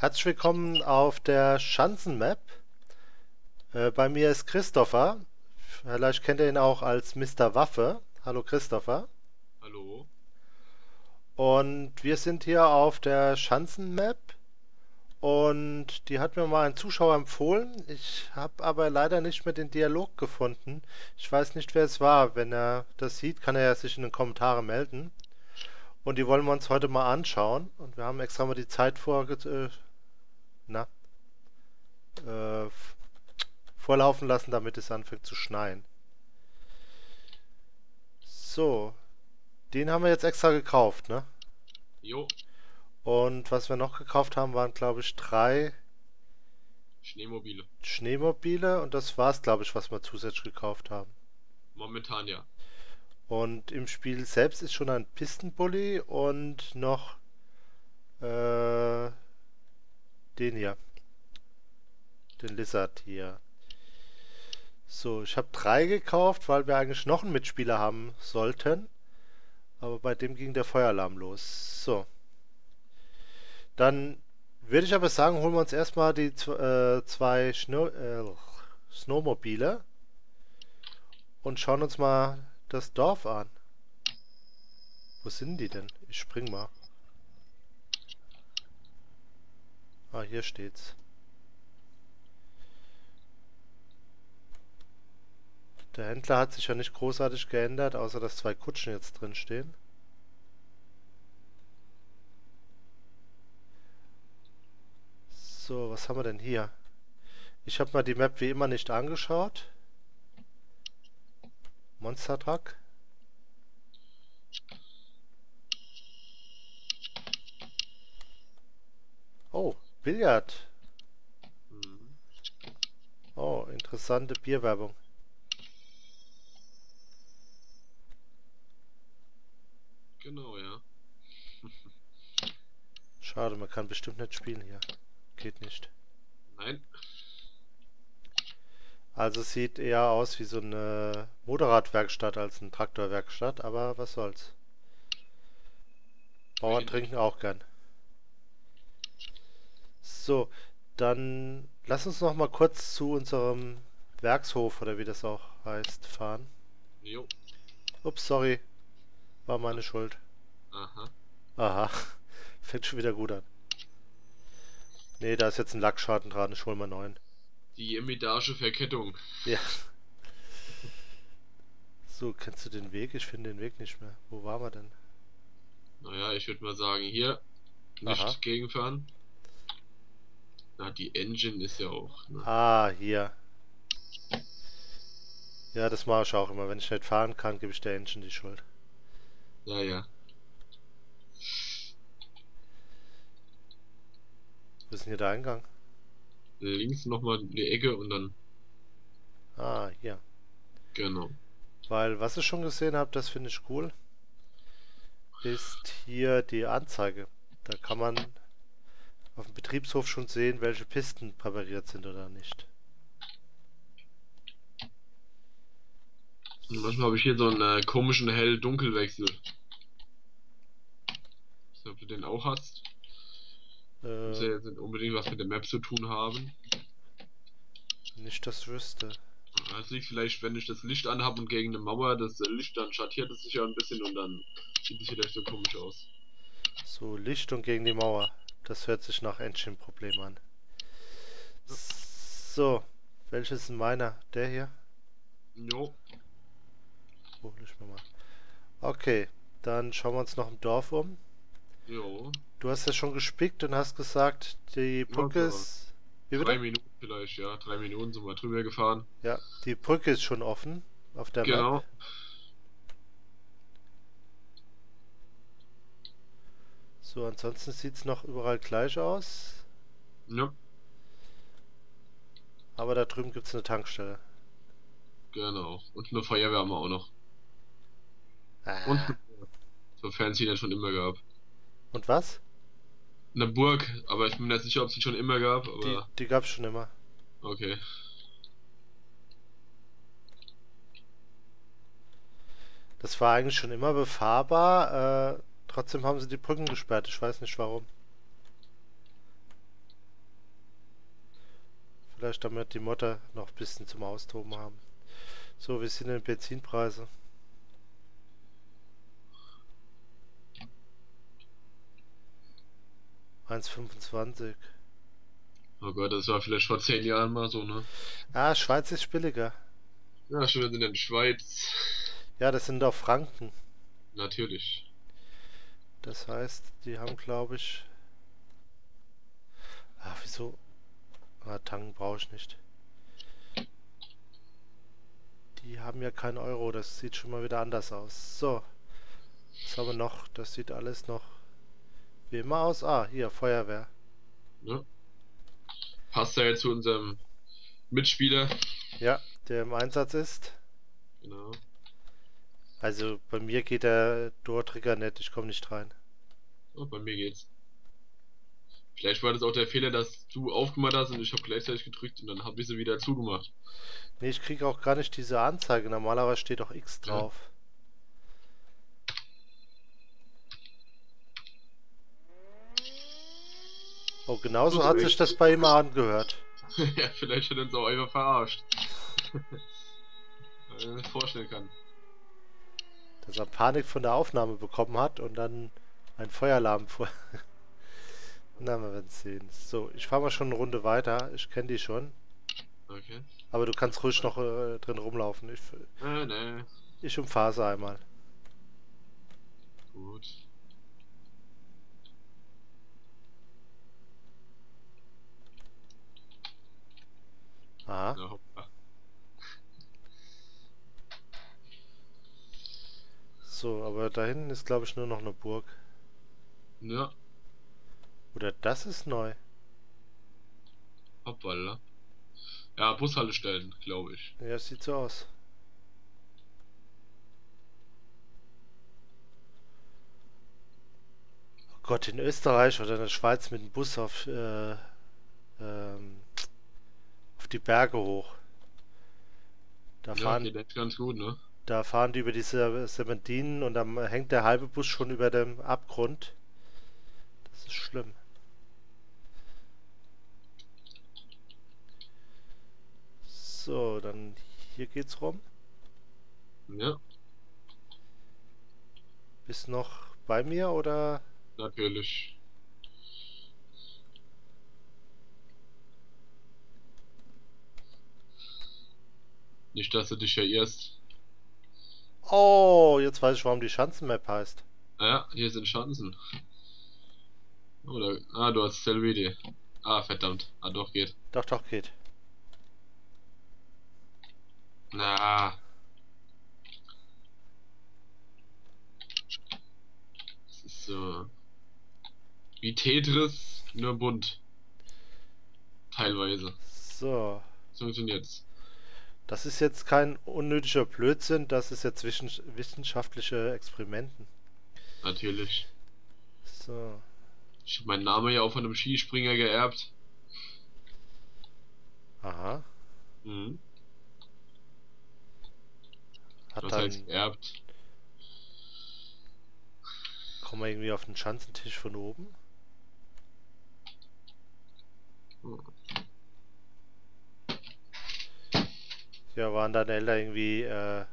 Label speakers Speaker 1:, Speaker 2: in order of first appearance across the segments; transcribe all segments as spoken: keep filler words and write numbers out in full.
Speaker 1: Herzlich willkommen auf der Schanzen-Map. Äh, bei mir ist Christopher. Vielleicht kennt ihr ihn auch als Mister Waffe. Hallo Christopher.
Speaker 2: Hallo?
Speaker 1: Und wir sind hier auf der Schanzen-Map. Und die hat mir mal ein Zuschauer empfohlen. Ich habe aber leider nicht mehr den Dialog gefunden. Ich weiß nicht, wer es war. Wenn er das sieht, kann er ja sich in den Kommentaren melden. Und die wollen wir uns heute mal anschauen. Und wir haben extra mal die Zeit vorge äh, na, äh, vorlaufen lassen, damit es anfängt zu schneien. So, den haben wir jetzt extra gekauft, ne?
Speaker 2: Jo,
Speaker 1: Und was wir noch gekauft haben, waren, glaube ich, drei
Speaker 2: Schneemobile.
Speaker 1: Schneemobile und das war's, glaube ich, was wir zusätzlich gekauft haben.
Speaker 2: Momentan ja.
Speaker 1: Und im Spiel selbst ist schon ein Pistenbully und noch äh, den hier, den Lizard hier. So, ich habe drei gekauft, weil wir eigentlich noch einen Mitspieler haben sollten. Aber bei dem ging der Feueralarm los. So, dann würde ich aber sagen, holen wir uns erstmal die äh, zwei Schno äh, Snowmobile und schauen uns mal das Dorf an. Wo sind die denn? Ich spring mal. Ah, hier steht's. Der Händler hat sich ja nicht großartig geändert, außer dass zwei Kutschen jetzt drin stehen. So, was haben wir denn hier? Ich habe mal die Map wie immer nicht angeschaut. Monster Truck. Oh, Billard.
Speaker 2: Mhm.
Speaker 1: Oh, interessante Bierwerbung.
Speaker 2: Genau, ja.
Speaker 1: Schade, man kann bestimmt nicht spielen hier. Geht nicht.
Speaker 2: Nein,
Speaker 1: Also sieht eher aus wie so eine Motorradwerkstatt als eine Traktorwerkstatt, aber was soll's. Bauern
Speaker 2: richtig.
Speaker 1: trinken auch gern. So, dann lass uns noch mal kurz zu unserem Werkshof oder wie das auch heißt fahren.
Speaker 2: Jo.
Speaker 1: Ups, sorry, war
Speaker 2: Ah,
Speaker 1: meine Schuld.
Speaker 2: aha.
Speaker 1: Aha, fängt schon wieder gut an. Nee, da ist jetzt ein Lackschaden dran, ich hol mal neuen.
Speaker 2: Die Emidage Verkettung.
Speaker 1: Ja, so, kennst du den Weg? Ich finde den Weg nicht mehr. Wo waren wir denn?
Speaker 2: Naja, ich würde mal sagen, hier
Speaker 1: Aha.
Speaker 2: nicht gegenfahren. Na, die Engine ist ja auch, ne?
Speaker 1: Ah, hier. Ja, das mache ich auch immer. Wenn ich nicht fahren kann, gebe ich der Engine die Schuld.
Speaker 2: Ja, ja.
Speaker 1: Wo ist denn hier der Eingang?
Speaker 2: Links nochmal die Ecke und dann,
Speaker 1: Ah, hier.
Speaker 2: genau.
Speaker 1: Weil, was ich schon gesehen habe, das finde ich cool, ist hier die Anzeige. Da kann man auf dem Betriebshof schon sehen, welche Pisten präpariert sind oder nicht.
Speaker 2: Und manchmal habe ich hier so einen äh, komischen Hell-Dunkel-Wechsel. Ich weiß nicht, ob du den auch hast. Muss ja
Speaker 1: Äh,
Speaker 2: jetzt nicht unbedingt was mit der Map zu tun haben.
Speaker 1: nicht, dass ich wüsste.
Speaker 2: Das liegt vielleicht, wenn ich das Licht anhab und gegen eine Mauer, das Licht, dann schattiert es sich ja ein bisschen und dann sieht es vielleicht so komisch aus.
Speaker 1: So, Licht und gegen die Mauer. Das hört sich nach Engine-Problem an. So, welches ist meiner? Der hier?
Speaker 2: Jo,
Speaker 1: Hol ich mir mal. Okay, dann schauen wir uns noch im Dorf um.
Speaker 2: jo.
Speaker 1: Du hast ja schon gespickt und hast gesagt, die Brücke
Speaker 2: Also
Speaker 1: ist. Wie
Speaker 2: drei
Speaker 1: bitte?
Speaker 2: Minuten vielleicht, ja. Drei Minuten sind wir drüber gefahren.
Speaker 1: Ja, die Brücke ist schon offen auf der Map.
Speaker 2: Genau.
Speaker 1: So, ansonsten sieht es noch überall gleich aus.
Speaker 2: Ja,
Speaker 1: Aber da drüben gibt es eine Tankstelle.
Speaker 2: genau. Und eine Feuerwehr haben wir auch noch. Und
Speaker 1: Ah.
Speaker 2: sofern es die dann schon immer gab.
Speaker 1: Und was?
Speaker 2: Eine Burg, aber ich bin mir nicht sicher, ob es die schon immer gab,
Speaker 1: Die,
Speaker 2: aber
Speaker 1: die gab es schon immer.
Speaker 2: okay.
Speaker 1: Das war eigentlich schon immer befahrbar. Äh, trotzdem haben sie die Brücken gesperrt. Ich weiß nicht warum. Vielleicht damit die Mutter noch ein bisschen zum Austoben haben. So, wie sind denn Benzinpreise? eins Komma fünfundzwanzig.
Speaker 2: Oh Gott, das war vielleicht vor zehn Jahren mal so, ne?
Speaker 1: Ah, Schweiz ist billiger.
Speaker 2: Ja, schon wieder in der Schweiz.
Speaker 1: Ja, das sind doch Franken.
Speaker 2: Natürlich.
Speaker 1: Das heißt, die haben, glaube ich... Ah, wieso? Ah, tanken brauche ich nicht. Die haben ja keinen Euro, das sieht schon mal wieder anders aus. So, was haben wir noch? Das sieht alles noch wie immer aus. Ah, hier, Feuerwehr.
Speaker 2: Ne? Passt ja jetzt zu unserem Mitspieler.
Speaker 1: Ja, der im Einsatz ist.
Speaker 2: Genau.
Speaker 1: Also bei mir geht der Door-Trigger nicht, ich komme nicht rein.
Speaker 2: Oh, bei mir geht's. Vielleicht war das auch der Fehler, dass du aufgemacht hast und ich habe gleichzeitig gedrückt und dann habe ich sie wieder zugemacht.
Speaker 1: Nee, ich kriege auch gar nicht diese Anzeige. Normalerweise steht auch X
Speaker 2: Ja,
Speaker 1: drauf. Oh,
Speaker 2: so
Speaker 1: genauso
Speaker 2: soll
Speaker 1: hat sich das
Speaker 2: ich.
Speaker 1: bei ihm angehört.
Speaker 2: Ja, vielleicht hat er uns auch einfach verarscht. Weil er nicht vorstellen kann.
Speaker 1: Dass er Panik von der Aufnahme bekommen hat und dann ein Feueralarm vor. Na, wir werden sehen. So, ich fahre mal schon eine Runde weiter. Ich kenne die schon.
Speaker 2: Okay.
Speaker 1: Aber du kannst ruhig noch äh, drin rumlaufen. Ich,
Speaker 2: Äh, ne.
Speaker 1: ich umfahre sie einmal.
Speaker 2: Gut.
Speaker 1: Aha.
Speaker 2: Na, hoppla.
Speaker 1: So, aber da hinten ist, glaube ich, nur noch eine Burg.
Speaker 2: Ja,
Speaker 1: Oder das ist neu.
Speaker 2: hoppala. Ja, Bushaltestellen, glaube ich.
Speaker 1: Ja, sieht so aus. Oh Gott, in Österreich oder in der Schweiz mit dem Bus auf, äh, ähm, auf die Berge hoch. Da
Speaker 2: Ja,
Speaker 1: fahren,
Speaker 2: geht echt ganz gut, ne?
Speaker 1: da fahren die über diese Serpentinen und dann hängt der halbe Bus schon über dem Abgrund. Das ist schlimm. So, dann hier geht's rum.
Speaker 2: Ja,
Speaker 1: Bist noch bei mir oder?
Speaker 2: natürlich. Nicht, dass du dich verirrst.
Speaker 1: Oh, jetzt weiß ich, warum die Schanzenmap heißt.
Speaker 2: Ah ja, hier sind Schanzen. Oder, ah, du hast dieselbe Idee. Ah, verdammt. Ah, doch, geht.
Speaker 1: Doch, doch, geht.
Speaker 2: Na, das ist so wie Tetris, nur bunt. Teilweise.
Speaker 1: So,
Speaker 2: So funktioniert's.
Speaker 1: das ist jetzt kein unnötiger Blödsinn, das ist jetzt wischen- wissenschaftliche Experimenten.
Speaker 2: Natürlich.
Speaker 1: So,
Speaker 2: Ich habe meinen Namen ja auch von einem Skispringer geerbt.
Speaker 1: aha.
Speaker 2: Mhm.
Speaker 1: Hat
Speaker 2: Was heißt
Speaker 1: dann,
Speaker 2: geerbt?
Speaker 1: kommen wir irgendwie auf den Schanzentisch von oben. Ja, waren deine Eltern irgendwie, äh,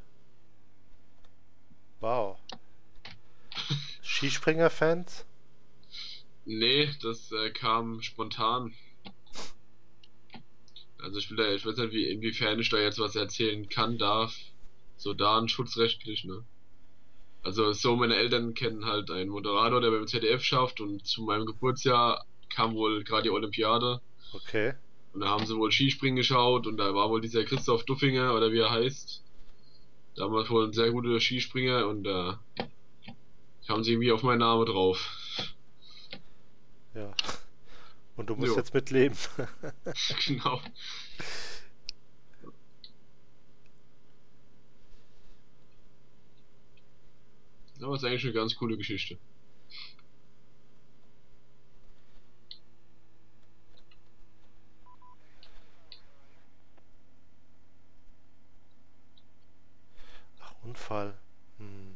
Speaker 1: wow, Skispringer-Fans?
Speaker 2: Nee, das äh, kam spontan. Also ich will da, ich weiß nicht, wie, inwiefern ich da jetzt was erzählen kann, darf. So datenschutzrechtlich, ne? Also so, meine Eltern kennen halt einen Moderator, der beim Z D F schafft und zu meinem Geburtsjahr kam wohl gerade die Olympiade
Speaker 1: Okay,
Speaker 2: und da haben sie wohl Skispringen geschaut und da war wohl dieser Christoph Duffinger oder wie er heißt, damals wohl ein sehr guter Skispringer und da kamen sie irgendwie auf meinen Namen drauf.
Speaker 1: ja. Und du musst
Speaker 2: Jo,
Speaker 1: jetzt mit leben.
Speaker 2: genau. Aber ist eigentlich eine ganz coole Geschichte.
Speaker 1: Ach, Unfall. Hm.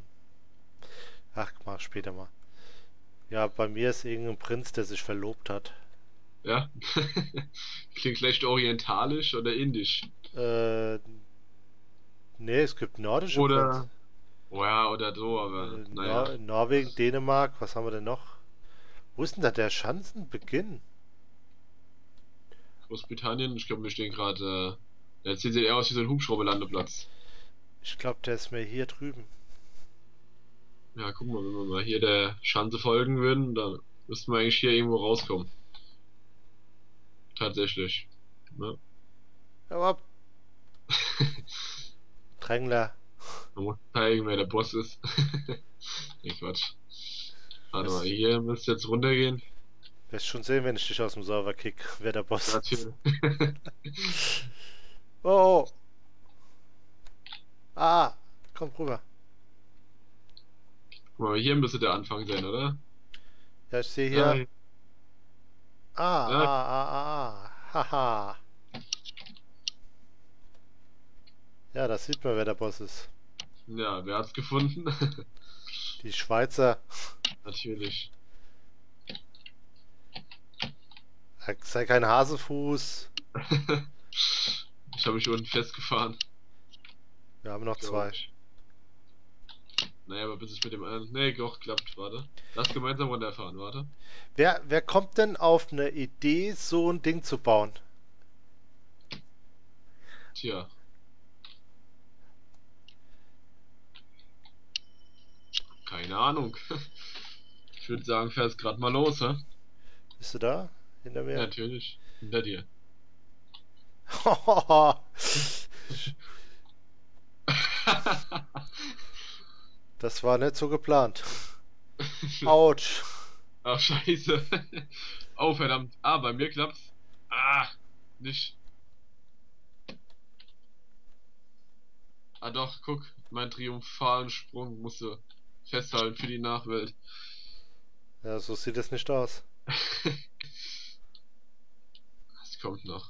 Speaker 1: Ach, mach später mal. Ja, bei mir ist irgendein Prinz, der sich verlobt hat.
Speaker 2: Ja? Klingt vielleicht orientalisch oder indisch.
Speaker 1: Äh, nee, es gibt nordische Prinzen.
Speaker 2: Oder, oh ja, oder so, aber
Speaker 1: Äh,
Speaker 2: naja.
Speaker 1: Nor Norwegen, Dänemark, was haben wir denn noch? Wo ist denn da der Schanzenbeginn?
Speaker 2: Großbritannien, ich glaube, wir stehen gerade. Äh, jetzt sieht eher aus wie so ein Hubschrauberlandeplatz.
Speaker 1: Ich glaube, der ist mir hier drüben.
Speaker 2: Ja, guck mal, wenn wir mal hier der Schanze folgen würden, dann müssten wir eigentlich hier irgendwo rauskommen. Tatsächlich. Ne?
Speaker 1: Aber Drängler.
Speaker 2: Man muss zeigen, wer der Boss ist. Nee, Quatsch. Warte mal,
Speaker 1: Wirst,
Speaker 2: hier müsste jetzt runtergehen.
Speaker 1: wirst schon sehen, wenn ich dich aus dem Server kick, wer der Boss ist.
Speaker 2: Natürlich.
Speaker 1: Oh, oh. Ah, komm rüber.
Speaker 2: Guck mal, hier müsste der Anfang sein, oder?
Speaker 1: Ja, ich sehe hier.
Speaker 2: Ja,
Speaker 1: Ah,
Speaker 2: ja,
Speaker 1: ah, ah, ah, ah. Haha. Ja, das sieht man, wer der Boss ist.
Speaker 2: ja, wer hat's gefunden?
Speaker 1: Die Schweizer.
Speaker 2: Natürlich.
Speaker 1: Sei kein Hasefuß.
Speaker 2: Ich habe mich unten festgefahren,
Speaker 1: Wir haben noch
Speaker 2: glaube
Speaker 1: zwei.
Speaker 2: ich. Naja, aber bis ich mit dem einen. Nee, doch, klappt, warte. Lass gemeinsam runterfahren, warte.
Speaker 1: Wer, wer kommt denn auf eine Idee, so ein Ding zu bauen?
Speaker 2: Tja, keine Ahnung. Ich würde sagen, fährst grad mal los, hä?
Speaker 1: Bist du da? Hinter
Speaker 2: Ja,
Speaker 1: mir?
Speaker 2: natürlich. Hinter dir.
Speaker 1: Das war nicht so geplant. Autsch.
Speaker 2: Ach, scheiße. Oh, verdammt. Ah, bei mir klappt's. Ah, nicht. Ah, doch, guck. Mein triumphalen Sprung musste festhalten für die Nachwelt.
Speaker 1: Ja, so sieht es nicht aus.
Speaker 2: Es kommt noch.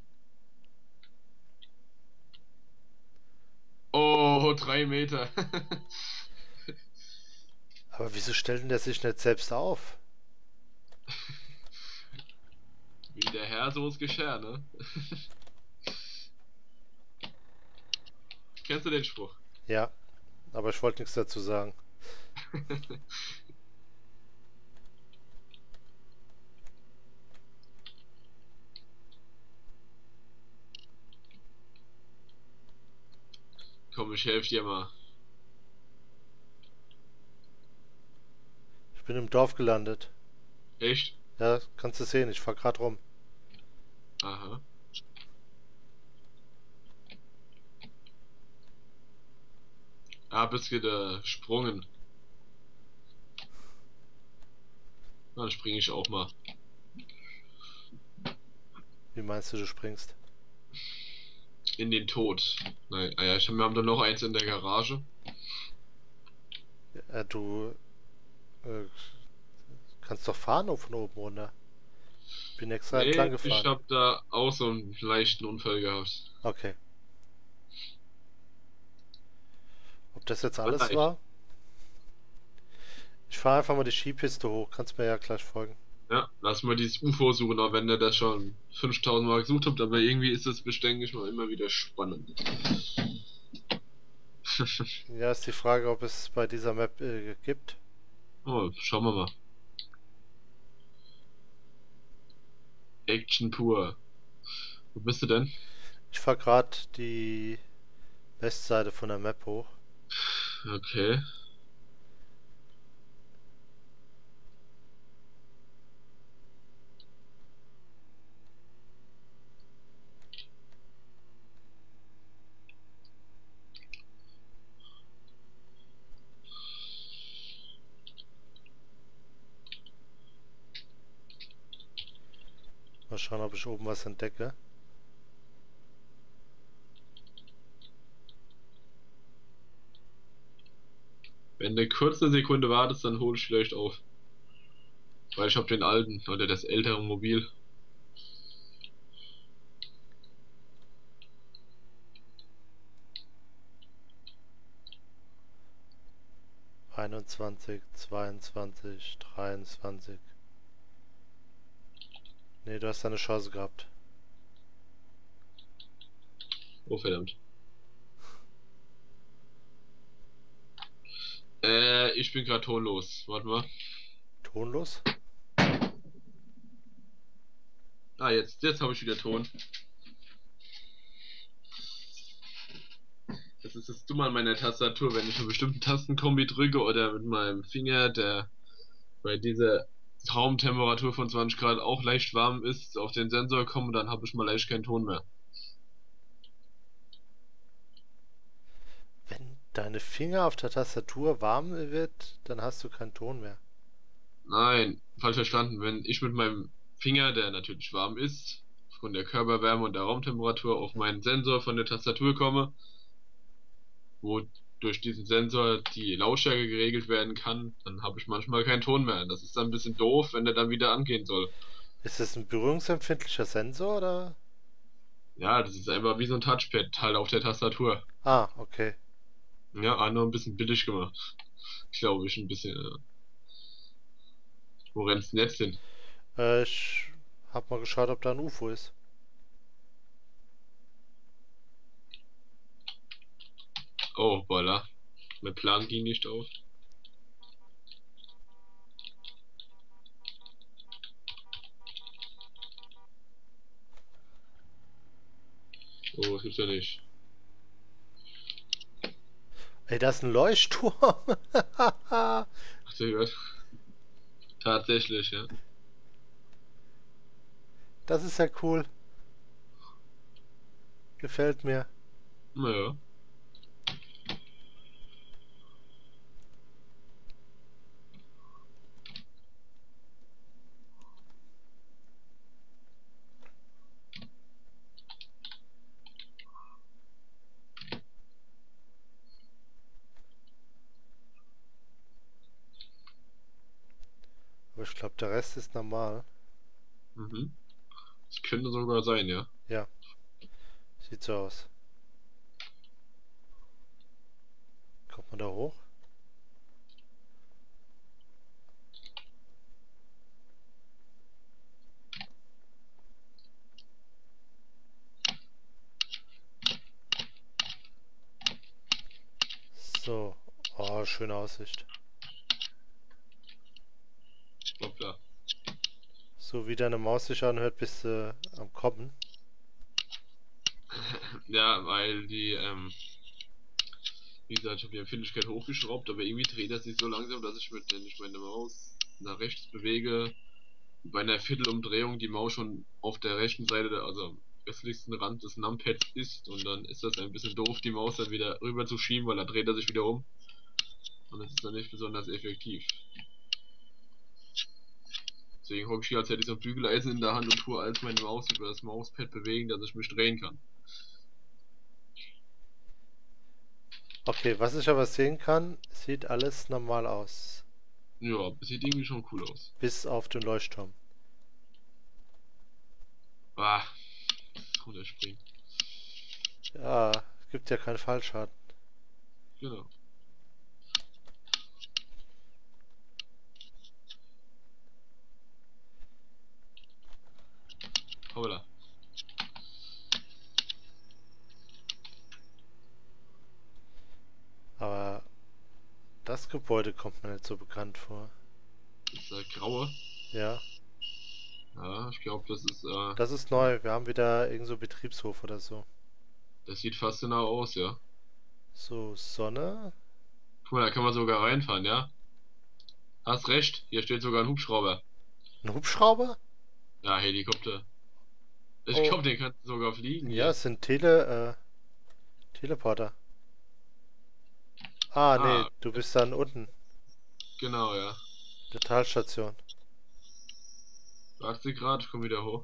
Speaker 2: Oh, drei Meter.
Speaker 1: Aber wieso stellt denn der sich nicht selbst auf?
Speaker 2: Wie der Herr, so ist Geschirr, ne? Kennst du den Spruch?
Speaker 1: Ja, aber ich wollte nichts dazu sagen.
Speaker 2: Komm, ich helfe dir mal.
Speaker 1: Ich bin im Dorf gelandet.
Speaker 2: Echt?
Speaker 1: Ja, kannst du sehen, ich fahr grad rum.
Speaker 2: Aha. Ah, bist gesprungen. Na, dann springe ich auch mal.
Speaker 1: Wie meinst du, du springst?
Speaker 2: In den Tod. Nein, ah ja, ich, wir haben da noch eins in der Garage.
Speaker 1: Ja, du äh, kannst doch fahren von oben runter. Bin extra entlang
Speaker 2: Nee, ich
Speaker 1: gefahren.
Speaker 2: habe da auch so einen leichten Unfall gehabt.
Speaker 1: Okay. Ob das jetzt
Speaker 2: Aber
Speaker 1: alles
Speaker 2: leicht.
Speaker 1: war? Ich fahre einfach mal die Skipiste hoch. Kannst mir ja gleich folgen.
Speaker 2: Ja, lass mal dieses U F O suchen, auch wenn ihr das schon fünftausend Mal gesucht habt, aber irgendwie ist es beständig mal immer wieder spannend.
Speaker 1: Ja, ist die Frage, ob es bei dieser Map äh, gibt.
Speaker 2: Oh, schauen wir mal. Action pur. Wo bist du denn?
Speaker 1: Ich fahre gerade die Westseite von der Map hoch.
Speaker 2: Okay.
Speaker 1: Mal schauen, ob ich oben was entdecke.
Speaker 2: Wenn du kurz eine Sekunde wartest, dann hol ich vielleicht auf. Weil ich hab den alten oder das ältere Mobil.
Speaker 1: einundzwanzig, zweiundzwanzig, dreiundzwanzig. Nee, du hast deine Chance gehabt.
Speaker 2: Oh, verdammt. Äh, ich bin gerade tonlos. Warte mal.
Speaker 1: Tonlos?
Speaker 2: Ah, jetzt, jetzt habe ich wieder Ton. Das ist das Dumme an meiner Tastatur, wenn ich eine bestimmte Tastenkombi drücke oder mit meinem Finger, der bei dieser Raumtemperatur von zwanzig Grad auch leicht warm ist, auf den Sensor komme, dann habe ich mal leicht keinen Ton mehr.
Speaker 1: Wenn deine Finger auf der Tastatur warm wird, dann hast du keinen Ton mehr.
Speaker 2: Nein, falsch verstanden. Wenn ich mit meinem Finger, der natürlich warm ist, von der Körperwärme und der Raumtemperatur auf meinen Sensor von der Tastatur komme, wo durch diesen Sensor die Lautstärke geregelt werden kann, dann habe ich manchmal keinen Ton mehr. Das ist dann ein bisschen doof, wenn der dann wieder angehen soll.
Speaker 1: Ist das ein berührungsempfindlicher Sensor oder?
Speaker 2: Ja, das ist einfach wie so ein Touchpad halt auf der Tastatur.
Speaker 1: Ah, okay.
Speaker 2: Ja, ah, nur ein bisschen billig gemacht. Glaube ich, ein bisschen. Äh, wo rennst du denn jetzt hin?
Speaker 1: Äh, ich hab mal geschaut, ob da ein U F O ist.
Speaker 2: Oh, voilà. Mein Plan ging nicht auf. Oh, das gibt's ja nicht.
Speaker 1: Ey, das ist ein Leuchtturm.
Speaker 2: Ach du Gott. Tatsächlich, ja.
Speaker 1: Das ist ja cool. Gefällt mir.
Speaker 2: Naja.
Speaker 1: Aber ich glaube, der Rest ist normal.
Speaker 2: Mhm. Das könnte sogar sein, ja.
Speaker 1: Ja, sieht so aus. Kommt man da hoch? So. Oh, schöne Aussicht.
Speaker 2: Hoppla.
Speaker 1: So wie deine Maus sich anhört, bist du am Kommen.
Speaker 2: Ja, weil die, ähm, wie gesagt, ich habe die Empfindlichkeit hochgeschraubt, aber irgendwie dreht er sich so langsam, dass ich mit, wenn ich meine Maus nach rechts bewege, bei einer Viertelumdrehung die Maus schon auf der rechten Seite, der, also am östlichsten Rand des Numpads ist und dann ist das ein bisschen doof, die Maus dann wieder rüber zu schieben, weil dann dreht er sich wieder um und das ist dann nicht besonders effektiv. Deswegen hocke ich hier, als hätte ich so ein Bügeleisen in der Hand und tue als meine Maus über das Mauspad bewegen, dass ich mich drehen kann.
Speaker 1: Okay, was ich aber sehen kann, sieht alles normal aus.
Speaker 2: Ja, das sieht irgendwie schon cool aus.
Speaker 1: Bis auf den Leuchtturm.
Speaker 2: Ah, runterspringen.
Speaker 1: Ja, es gibt ja keinen Fallschaden.
Speaker 2: Genau. Hoppla.
Speaker 1: Aber das Gebäude kommt mir nicht so bekannt vor.
Speaker 2: Das ist äh, graue.
Speaker 1: Ja,
Speaker 2: Ja, ich glaube, das ist, äh,
Speaker 1: das ist neu. Wir haben wieder irgend so Betriebshof oder so.
Speaker 2: das sieht fast genau aus, ja.
Speaker 1: So, Sonne.
Speaker 2: Guck mal, da kann man sogar reinfahren, ja? Hast recht, hier steht sogar ein Hubschrauber.
Speaker 1: Ein Hubschrauber?
Speaker 2: Ja, Helikopter. Ich
Speaker 1: Oh,
Speaker 2: glaube, den kannst du sogar fliegen
Speaker 1: ja,
Speaker 2: hier.
Speaker 1: es sind Tele, äh, Teleporter. Ah, nee,
Speaker 2: Ah,
Speaker 1: du bist dann unten.
Speaker 2: genau, ja.
Speaker 1: Der Talstation.
Speaker 2: achtzig Grad, ich komm wieder hoch.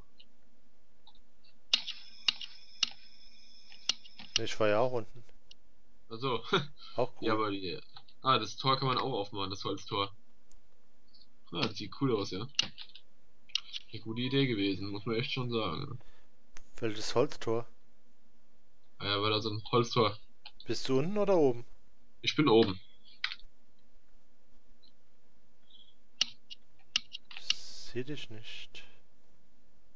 Speaker 1: Nee, ich war ja auch unten.
Speaker 2: Also,
Speaker 1: Auch
Speaker 2: ja,
Speaker 1: cool.
Speaker 2: aber die. Ah, das Tor kann man auch aufmachen, das Holztor. Ah, das sieht cool aus, ja. Eine gute Idee gewesen, muss man echt schon sagen.
Speaker 1: Welches Holztor?
Speaker 2: Ah ja, weil da so ein Holztor.
Speaker 1: Bist du unten oder oben?
Speaker 2: Ich bin oben.
Speaker 1: Ich seh dich nicht.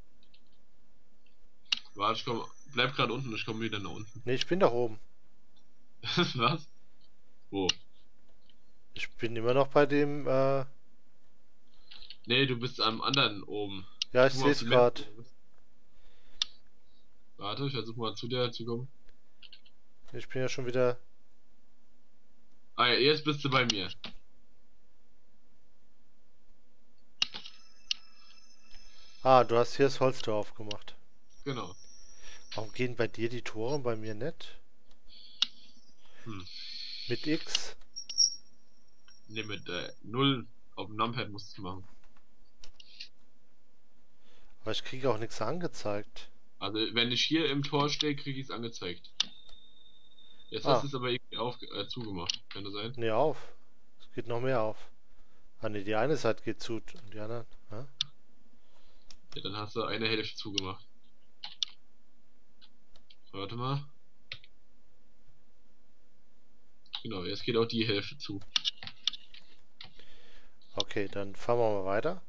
Speaker 2: Warte, ich komm, bleib gerade unten, ich komme wieder nach unten.
Speaker 1: Ne, ich bin doch oben.
Speaker 2: Was? Wo?
Speaker 1: Ich bin immer noch bei dem, äh,
Speaker 2: Nee, du bist am anderen oben.
Speaker 1: ja, ich
Speaker 2: Guck mal
Speaker 1: sehe
Speaker 2: auf
Speaker 1: es
Speaker 2: die Map.
Speaker 1: gerade.
Speaker 2: Warte, ich versuche mal zu dir zu kommen.
Speaker 1: Ich bin ja schon wieder.
Speaker 2: Ah ja, jetzt bist du bei mir.
Speaker 1: Ah, du hast hier das Holztor aufgemacht.
Speaker 2: Genau.
Speaker 1: Warum gehen bei dir die Tore und bei mir nicht?
Speaker 2: Hm.
Speaker 1: Mit X?
Speaker 2: Ne, mit äh, null auf dem Numpad musst du machen.
Speaker 1: Aber ich kriege auch nichts angezeigt.
Speaker 2: Also, wenn ich hier im Tor stehe, kriege ich es angezeigt. Jetzt hast
Speaker 1: Ah,
Speaker 2: du es aber irgendwie auf, äh, zugemacht. Kann das sein?
Speaker 1: nee, auf. Es geht noch mehr auf. Ah, nee, die eine Seite geht zu und die anderen. Hä?
Speaker 2: Ja, dann hast du eine Hälfte zugemacht. Warte mal. Genau, jetzt geht auch die Hälfte zu.
Speaker 1: Okay, dann fahren wir mal weiter.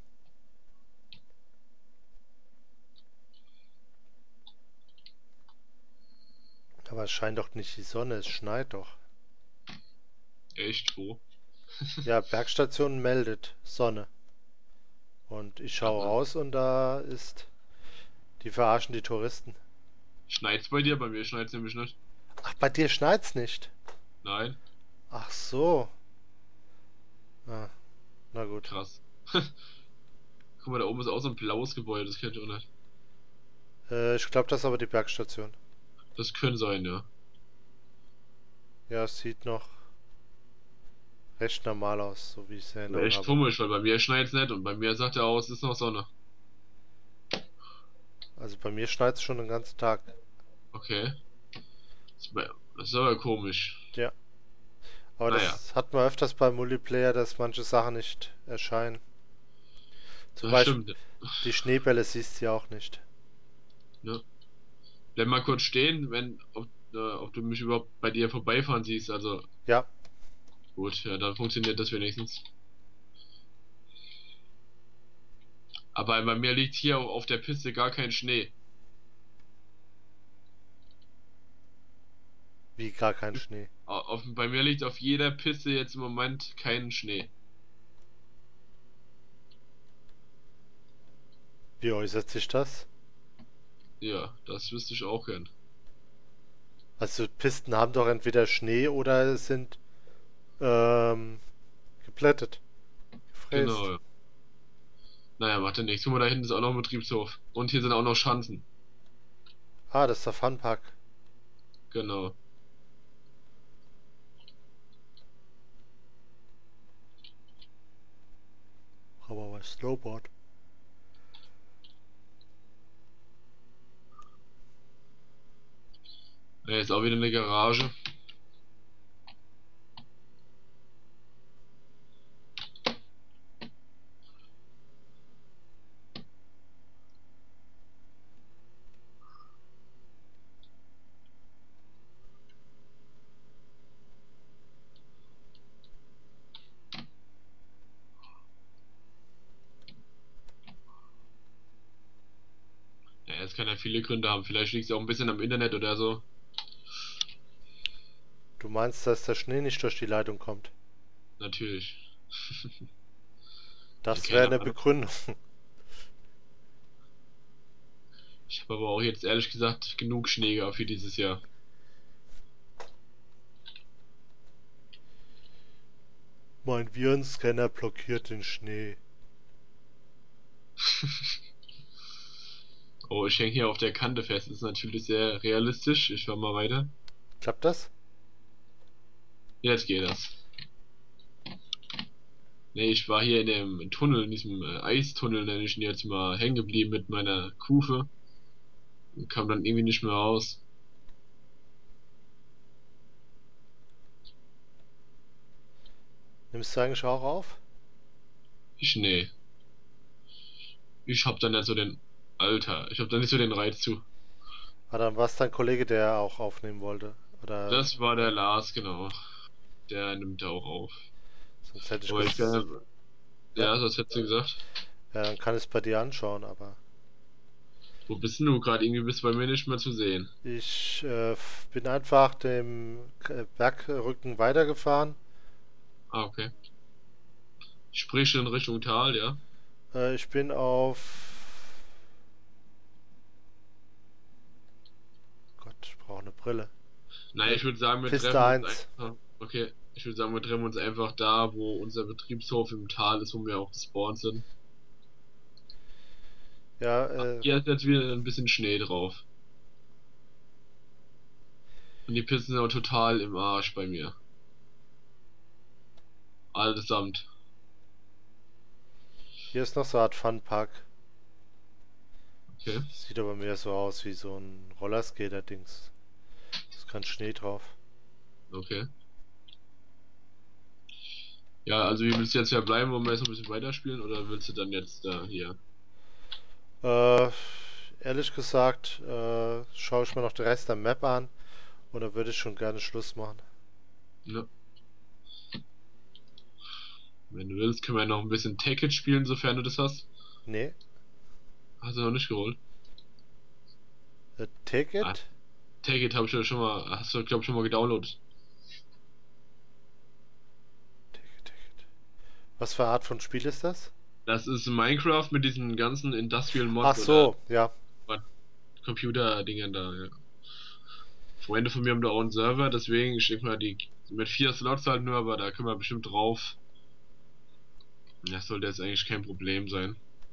Speaker 1: Aber es scheint doch nicht die Sonne, es schneit doch.
Speaker 2: Echt? Wo?
Speaker 1: Ja, Bergstation meldet Sonne. Und ich schaue
Speaker 2: Also,
Speaker 1: raus und da ist. Die verarschen die Touristen.
Speaker 2: schneit's bei dir? Bei mir schneit's nämlich nicht.
Speaker 1: Ach, bei dir schneit's nicht.
Speaker 2: Nein?
Speaker 1: Ach so. Ah, na gut.
Speaker 2: Krass. Guck mal, da oben ist auch so ein blaues Gebäude, das kennt ihr auch nicht.
Speaker 1: Äh, ich glaube, das ist aber die Bergstation.
Speaker 2: Das könnte sein, ja.
Speaker 1: Ja, es sieht noch recht normal aus, so wie ich es in
Speaker 2: Aber
Speaker 1: Erinnerung
Speaker 2: echt
Speaker 1: habe.
Speaker 2: komisch, weil bei mir schneit's nicht und bei mir sagt er aus, es ist noch Sonne.
Speaker 1: Also bei mir schneit es schon den ganzen Tag.
Speaker 2: Okay. Das ist bei- das ist aber komisch.
Speaker 1: Ja, aber
Speaker 2: Naja,
Speaker 1: das hat man öfters beim Multiplayer, dass manche Sachen nicht erscheinen. Zum
Speaker 2: das
Speaker 1: Beispiel
Speaker 2: stimmt.
Speaker 1: die Schneebälle siehst du ja auch nicht.
Speaker 2: Ne? Bleib mal kurz stehen, wenn, ob, äh, ob du mich überhaupt bei dir vorbeifahren siehst. Also,
Speaker 1: Ja,
Speaker 2: gut, ja, dann funktioniert das wenigstens. Aber bei mir liegt hier auf der Piste gar kein Schnee.
Speaker 1: wie gar kein Schnee.
Speaker 2: Au- Auf, bei mir liegt auf jeder Piste jetzt im Moment kein Schnee.
Speaker 1: Wie äußert sich das?
Speaker 2: Ja, das wüsste ich auch gern.
Speaker 1: Also Pisten haben doch entweder Schnee oder sind ähm, geplättet, gefräst.
Speaker 2: Genau. Naja, macht ja nichts. Guck mal, da hinten ist auch noch ein Betriebshof. Und hier sind auch noch Schanzen.
Speaker 1: Ah, das ist der Funpark.
Speaker 2: Genau.
Speaker 1: Aber was Snowboard.
Speaker 2: Da ist auch wieder eine Garage. Ja, es kann ja viele Gründe haben. Vielleicht liegt es auch ein bisschen am Internet oder so.
Speaker 1: Du meinst, dass der Schnee nicht durch die Leitung kommt?
Speaker 2: Natürlich. Ja,
Speaker 1: Das wäre
Speaker 2: keine
Speaker 1: eine
Speaker 2: Ahnung.
Speaker 1: Begründung.
Speaker 2: Ich habe aber auch jetzt ehrlich gesagt genug Schnee gehabt für dieses Jahr.
Speaker 1: Mein Virenscanner blockiert den Schnee.
Speaker 2: Oh, ich hänge hier auf der Kante fest. Das ist natürlich sehr realistisch. Ich fahr mal weiter.
Speaker 1: Klappt das?
Speaker 2: Jetzt geht das. Nee, ich war hier in dem Tunnel, in diesem äh, Eistunnel, nenne ich ihn jetzt mal, hängen geblieben mit meiner Kufe und kam dann irgendwie nicht mehr raus.
Speaker 1: Nimmst du eigentlich auch auf?
Speaker 2: Ich, nee. Ich hab dann nicht so den, Alter, ich hab dann nicht so den Reiz zu.
Speaker 1: Ah, dann war es dein Kollege, der auch aufnehmen wollte. Oder,
Speaker 2: Das war der
Speaker 1: ja,
Speaker 2: Lars, genau. Der nimmt auch auf.
Speaker 1: sonst hätte ich
Speaker 2: Aber ich
Speaker 1: gesagt,
Speaker 2: kann,
Speaker 1: ja,
Speaker 2: ja, das hättest du gesagt.
Speaker 1: ja, dann kann ich es bei dir anschauen, aber
Speaker 2: Wo bist denn du gerade? Irgendwie bist du bei mir nicht mehr zu sehen.
Speaker 1: Ich äh, f- bin einfach dem K- Bergrücken weitergefahren.
Speaker 2: Ah, okay. Sprich in Richtung Tal, ja?
Speaker 1: Äh, ich bin auf... Gott, ich brauche eine Brille.
Speaker 2: Nein,
Speaker 1: Äh,
Speaker 2: ich würde sagen, wir
Speaker 1: Piste
Speaker 2: treffen uns
Speaker 1: eins.
Speaker 2: einfach. Okay, ich würde sagen, wir treffen uns einfach da, wo unser Betriebshof im Tal ist, wo wir auch gespawnt sind.
Speaker 1: Ja, äh,
Speaker 2: Hier ist jetzt wieder ein bisschen Schnee drauf. Und die Pisten sind auch total im Arsch bei mir. Allesamt.
Speaker 1: hier ist noch so eine Art Funpark.
Speaker 2: Okay.
Speaker 1: Sieht aber mehr so aus wie so ein Rollerskater-Dings. Ist kein Schnee drauf.
Speaker 2: Okay. Ja, also wie willst du jetzt ja bleiben, wollen wir jetzt noch ein bisschen weiterspielen oder willst du dann jetzt da hier?
Speaker 1: Äh, ehrlich gesagt, äh, schaue ich mir noch den Rest der Map an und dann würde ich schon gerne Schluss machen.
Speaker 2: Ne? Wenn du willst, können wir noch ein bisschen Take It spielen, sofern du das hast.
Speaker 1: Nee,
Speaker 2: Hast du noch nicht geholt?
Speaker 1: äh, Take
Speaker 2: Ah,
Speaker 1: It?
Speaker 2: Take It habe ich ja schon mal, hast du glaube ich schon mal gedownloadet.
Speaker 1: Take It, Take It. Was für Art von Spiel ist das?
Speaker 2: Das ist Minecraft mit diesen ganzen Industrial
Speaker 1: Ach
Speaker 2: Mod oder
Speaker 1: so, ja.
Speaker 2: Computer-Dingen da, ja. Freunde von mir haben da auch einen Server, deswegen, ich denke mal, die mit vier Slots halt nur, aber da können wir bestimmt drauf. Das sollte jetzt eigentlich kein Problem sein.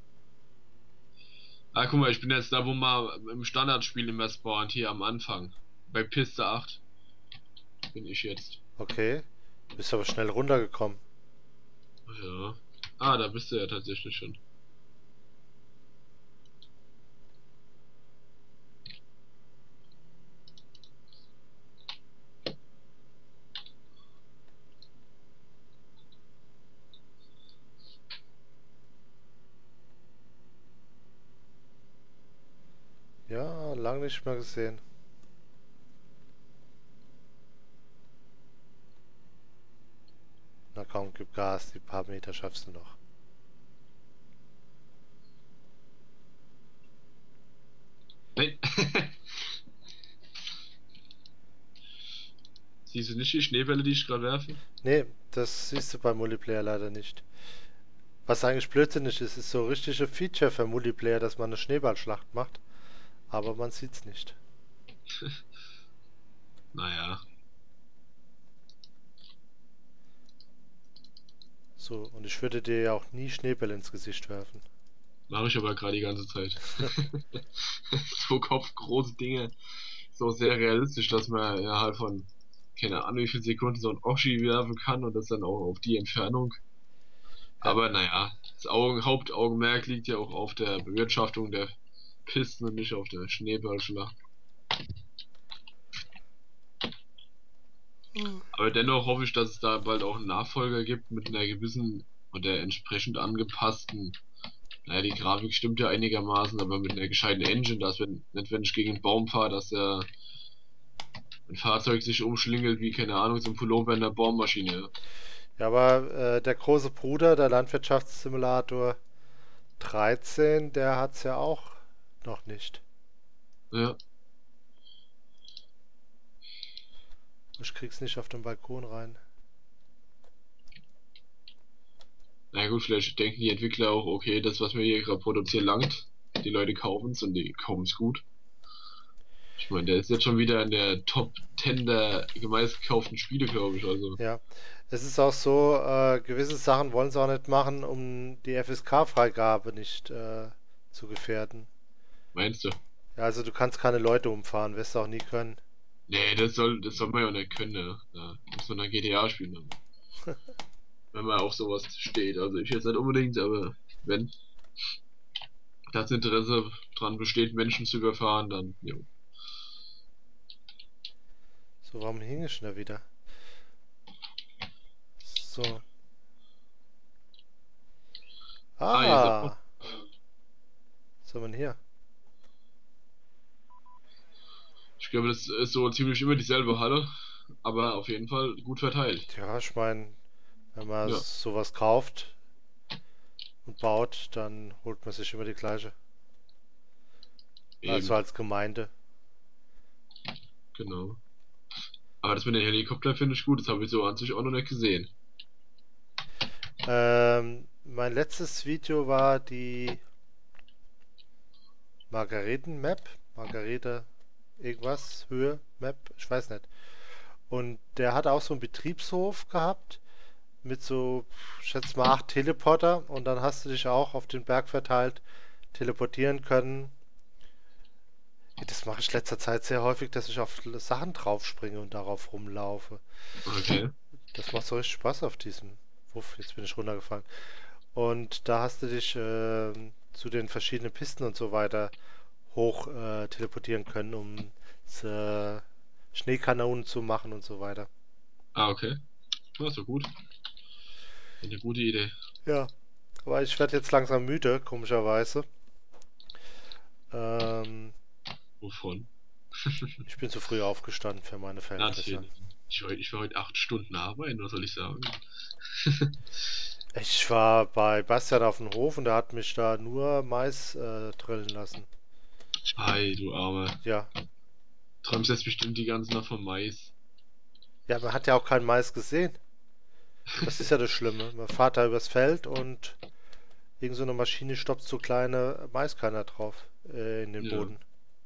Speaker 2: Ah, guck mal, ich bin jetzt da, wo man im Standardspiel immer spawnt, hier am Anfang. Bei Piste acht bin ich jetzt.
Speaker 1: Okay. Bist aber schnell runtergekommen.
Speaker 2: Ja. Ah, da bist du ja tatsächlich schon.
Speaker 1: Ja, lang nicht mehr gesehen. Na komm, gib Gas, die paar Meter schaffst du noch.
Speaker 2: Nein. Siehst du nicht die Schneebälle, die ich gerade werfe?
Speaker 1: Nee, das siehst du beim Multiplayer leider nicht. Was eigentlich blödsinnig ist, ist so richtige Feature für Multiplayer, dass man eine Schneeballschlacht macht. Aber man sieht's nicht.
Speaker 2: Naja.
Speaker 1: So, und ich würde dir ja auch nie Schneebälle ins Gesicht werfen.
Speaker 2: Mache ich aber gerade die ganze Zeit. So kopfgroße Dinge. So sehr realistisch, dass man innerhalb von, keine Ahnung, wie viel Sekunden so ein Oschi werfen kann und das dann auch auf die Entfernung.
Speaker 1: Ja,
Speaker 2: Aber naja, das Augen, Hauptaugenmerk liegt ja auch auf der Bewirtschaftung der Pisten und nicht auf der Schneeballschlacht. Aber dennoch hoffe ich, dass es da bald auch einen Nachfolger gibt mit einer gewissen und der entsprechend angepassten. Naja, die Grafik stimmt ja einigermaßen, aber mit einer gescheiten Engine, dass wenn, nicht wenn ich gegen einen Baum fahre, dass der ein Fahrzeug sich umschlingelt wie, keine Ahnung, so ein Pullover in der Bohrmaschine.
Speaker 1: ja aber äh, der große Bruder, der Landwirtschaftssimulator dreizehn, der hat's ja auch noch nicht.
Speaker 2: Ja,
Speaker 1: Ich krieg's nicht auf den Balkon rein.
Speaker 2: na gut, vielleicht denken die Entwickler auch, okay, das, was wir hier gerade produzieren, langt. Die Leute kaufen es und die kaufen es gut. Ich meine, der ist jetzt schon wieder in der Top zehn der meistgekauften Spiele, glaube ich. Also,
Speaker 1: Ja, es ist auch so, äh, gewisse Sachen wollen sie auch nicht machen, um die F S K-Freigabe nicht äh, zu gefährden.
Speaker 2: meinst du?
Speaker 1: Ja, also du kannst keine Leute umfahren, wirst du auch nie können.
Speaker 2: Nee, das soll, das soll man ja auch nicht können, ne? Da muss man dann G T A spielen, dann, wenn man auf sowas steht. Also ich jetzt nicht unbedingt, aber wenn das Interesse dran besteht, Menschen zu überfahren, dann, jo.
Speaker 1: So, warum hing ich denn da wieder? So.
Speaker 2: Ah, hier ist er.
Speaker 1: Ah, was haben wir denn hier?
Speaker 2: Ich glaube, das ist so ziemlich immer dieselbe Halle, aber auf jeden Fall gut verteilt.
Speaker 1: Ja, ich meine, wenn man
Speaker 2: Ja,
Speaker 1: sowas kauft und baut, dann holt man sich immer die gleiche. Also
Speaker 2: eben,
Speaker 1: als Gemeinde.
Speaker 2: genau. Aber das mit den Helikopter finde ich gut, das habe ich so an sich auch noch nicht gesehen.
Speaker 1: Ähm, mein letztes Video war die Margareten-Map. Margarete irgendwas, Höhe, Map, ich weiß nicht. Und der hat auch so einen Betriebshof gehabt mit so, ich schätze mal, acht Teleporter und dann hast du dich auch auf den Berg verteilt teleportieren können. Ja, das mache ich letzter Zeit sehr häufig, dass ich auf Sachen draufspringe und darauf rumlaufe.
Speaker 2: Okay.
Speaker 1: Das macht so richtig Spaß auf diesem. Wuff, jetzt bin ich runtergefallen. Und da hast du dich äh, zu den verschiedenen Pisten und so weiter hoch äh, teleportieren können, um äh, Schneekanonen zu machen und so weiter.
Speaker 2: Ah, okay. Ja, ist doch gut. Eine gute Idee.
Speaker 1: Ja, aber ich werde jetzt langsam müde, komischerweise. Ähm,
Speaker 2: Wovon?
Speaker 1: Ich bin zu früh aufgestanden für meine Verhältnisse.
Speaker 2: Natürlich. Ich war, ich war heute acht Stunden arbeiten, was soll ich sagen?
Speaker 1: Ich war bei Bastian auf dem Hof und der hat mich da nur Mais äh, drillen lassen.
Speaker 2: Ei, du Arme.
Speaker 1: Ja,
Speaker 2: Träumst jetzt bestimmt die ganze Nacht vom Mais.
Speaker 1: ja, man hat ja auch kein Mais gesehen. Das ist ja das Schlimme. Man fährt da übers Feld und irgend so eine Maschine stopft so kleine Maiskörner drauf äh, in den
Speaker 2: Ja.
Speaker 1: Boden.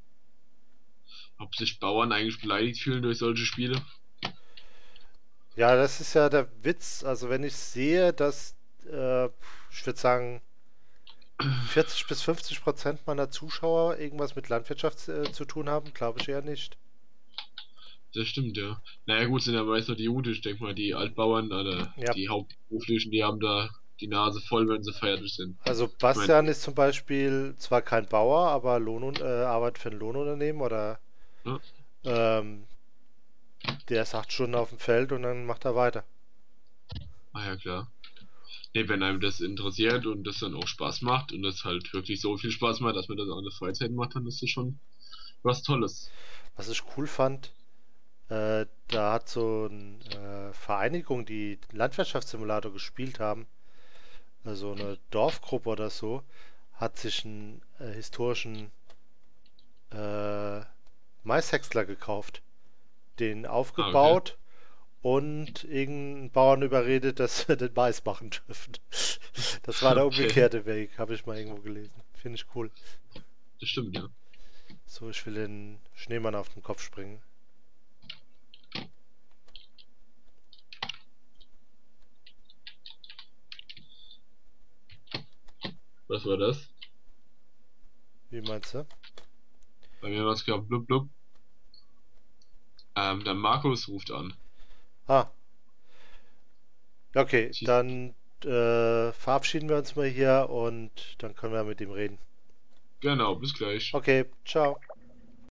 Speaker 2: Ob sich Bauern eigentlich beleidigt fühlen durch solche Spiele?
Speaker 1: Ja, das ist ja der Witz. Also wenn ich sehe, dass äh, ich würde sagen vierzig bis fünfzig Prozent meiner Zuschauer irgendwas mit Landwirtschaft äh, zu tun haben, glaube ich eher nicht.
Speaker 2: Das stimmt, ja. Naja, gut, sind ja meist nur die Juden, ich denke mal, die Altbauern oder
Speaker 1: Ja,
Speaker 2: die Hauptberuflichen, die haben da die Nase voll, wenn sie fertig sind.
Speaker 1: also
Speaker 2: Ich meine,
Speaker 1: Bastian ist zum Beispiel zwar kein Bauer, aber Lohn äh, arbeitet für ein Lohnunternehmen oder
Speaker 2: ja,
Speaker 1: ähm, der ist acht Stunden auf dem Feld und dann macht er weiter.
Speaker 2: ah ja, klar. Nee, wenn einem das interessiert und das dann auch Spaß macht und das halt wirklich so viel Spaß macht, dass man das auch in der Freizeit macht, dann ist das schon was Tolles.
Speaker 1: Was ich cool fand, äh, da hat so eine äh, Vereinigung, die Landwirtschaftssimulator gespielt haben, äh, so eine Dorfgruppe oder so, hat sich einen äh, historischen äh, Maishäcksler gekauft, den
Speaker 2: Ah, okay.
Speaker 1: aufgebaut und irgendeinen Bauern überredet, dass wir den Mais machen dürfen. Das war der
Speaker 2: Okay,
Speaker 1: umgekehrte Weg, habe ich mal irgendwo gelesen. Finde ich cool.
Speaker 2: das stimmt, ja.
Speaker 1: So, ich will den Schneemann auf den Kopf springen.
Speaker 2: Was war das?
Speaker 1: Wie meinst du?
Speaker 2: Bei mir war es gerade blub blub. Ähm, der Markus ruft an.
Speaker 1: Ah, okay,
Speaker 2: Schieß.
Speaker 1: dann äh, verabschieden wir uns mal hier und dann können wir mit ihm reden.
Speaker 2: Genau, bis gleich.
Speaker 1: Okay, ciao.